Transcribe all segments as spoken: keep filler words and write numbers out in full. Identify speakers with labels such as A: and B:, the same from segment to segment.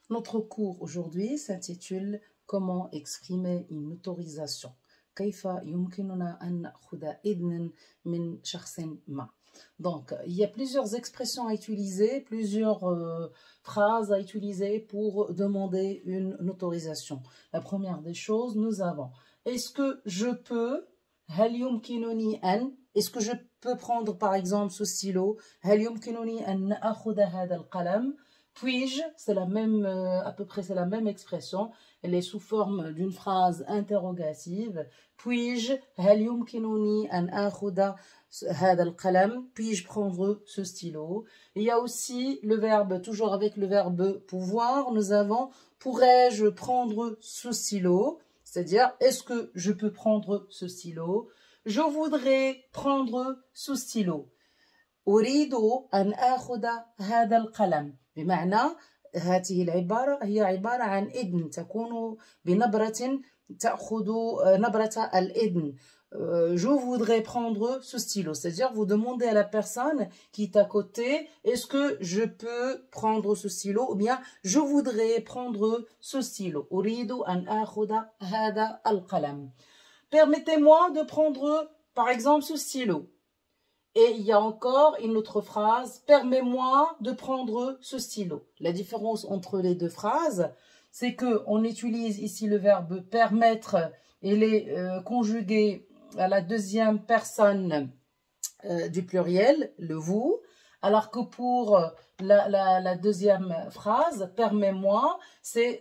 A: Notre cours aujourd'hui s'intitule Comment exprimer une autorisation. كيف يمكننا أن نأخذ إذنا من شخص ما. Donc, il y a plusieurs expressions à utiliser, plusieurs euh, phrases à utiliser pour demander une, une autorisation. La première des choses, nous avons est-ce que je peux, هل يمكنني أن, est-ce que je peux prendre par exemple ce stylo, هل يمكنني أن أخذ هذا القلم. Puis-je, c'est la même, euh, à peu près c'est la même expression, elle est sous forme d'une phrase interrogative. Puis-je, هل يمكنني أن آخذ هذا القلم, puis-je prendre ce stylo. Il y a aussi le verbe, toujours avec le verbe pouvoir, nous avons pourrais-je prendre ce stylo, c'est-à-dire est-ce que je peux prendre ce stylo. Je voudrais prendre ce stylo. أريد أن آخذ هذا القلم. بمعنى هذه العبارة هي عبارة عن إذن تكون بنبرة تأخذ نبرة الإذن. Je voudrais prendre ce stylo. C'est-à-dire vous demandez à la personne qui est à côté est-ce que je peux prendre ce stylo ou bien je voudrais prendre ce stylo. أريد أن آخذ هذا القلم. Permettez-moi de prendre par exemple ce stylo. Et il y a encore une autre phrase, permets-moi de prendre ce stylo. La différence entre les deux phrases, c'est qu'on utilise ici le verbe permettre, il est euh, conjugué à la deuxième personne euh, du pluriel, le vous, alors que pour la, la, la deuxième phrase, permets-moi, c'est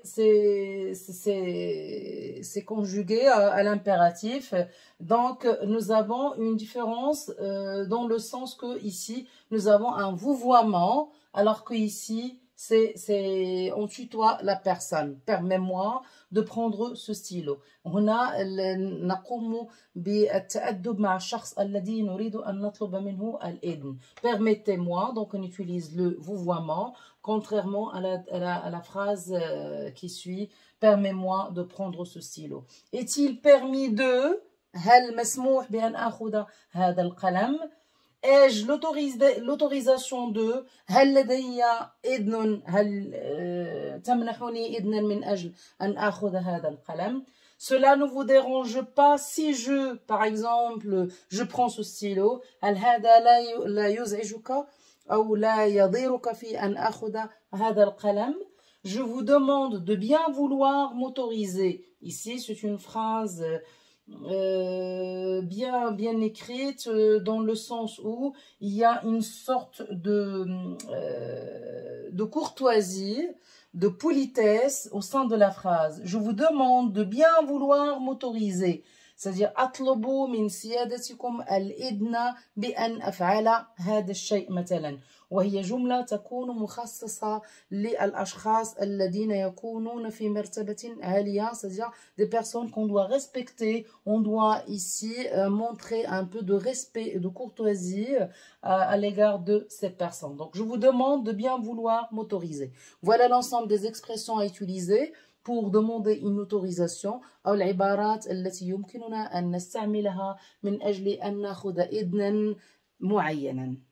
A: conjugué à, à l'impératif. Donc, nous avons une différence euh, dans le sens que ici, nous avons un vouvoiement, alors que ici, c'est on tutoie la personne. Permets-moi de prendre ce stylo. هنا نقوم بالتأدب مع الشخص الذي نريد أن نطلب منه الإذن. Permettez-moi, donc on utilise le vouvoiement, contrairement à la, à la, à la phrase euh, qui suit, permets-moi de prendre ce stylo. Est-il permis de هل مسموح بأن آخذ هذا القلم. Ai-je l'autorisation de هل لدي إذن هل تمنحني إذنا من أجل أن آخذ هذا القلم. Cela ne vous dérange pas si je, par exemple, je prends ce stylo. هل هذا لا يزعجك أو لا يضيرك في أن آخذ هذا القلم. Je vous demande de bien vouloir m'autoriser. Ici, c'est une phrase Euh, bien, bien écrite euh, dans le sens où il y a une sorte de, euh, de courtoisie, de politesse au sein de la phrase. Je vous demande de bien vouloir m'autoriser. C'est-à-dire أطلب من سيادتكم الإذن بأن أفعل هذا الشيء مثلا. وهي جملة تكون مخصصة للأشخاص الذين يكونون في مرتبة عالية. C'est-à-dire des personnes qu'on doit respecter. On doit ici euh, montrer un peu de respect et de courtoisie euh, à l'égard de ces personnes. Donc je vous demande de bien vouloir m'autoriser. Voilà l'ensemble des expressions à utiliser pour demander une autorisation أو العبارات التي يمكننا أن نستعملها من أجل أن نأخذ إذنا معينا.